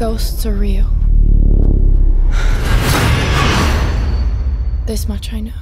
Ghosts are real. This much I know.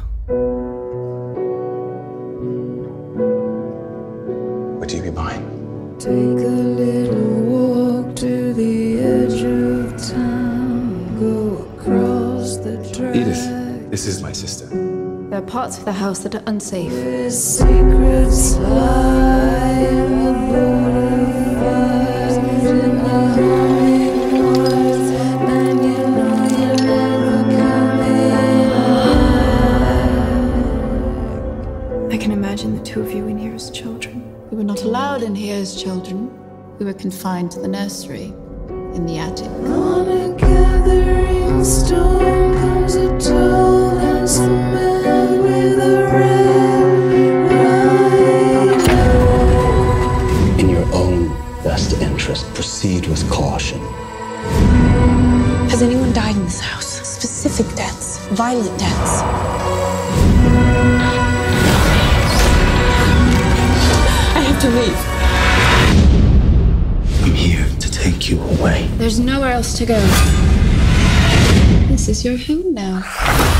Would you be mine? Take a little walk to the edge of town. Go across the track. Edith, this is my sister. There are parts of the house that are unsafe. Where secrets lie in the border fires, in the humming woods, and you know you're never coming back. I can imagine the two of you in here as children. We were not allowed in here as children. We were confined to the nursery, in the attic. On a gathering storm comes a tall, handsome man with a red rider. In your own best interest, proceed with caution. Has anyone died in this house? Specific deaths, violent deaths. I have to leave. I'm here to take you away. There's nowhere else to go. This is your home now.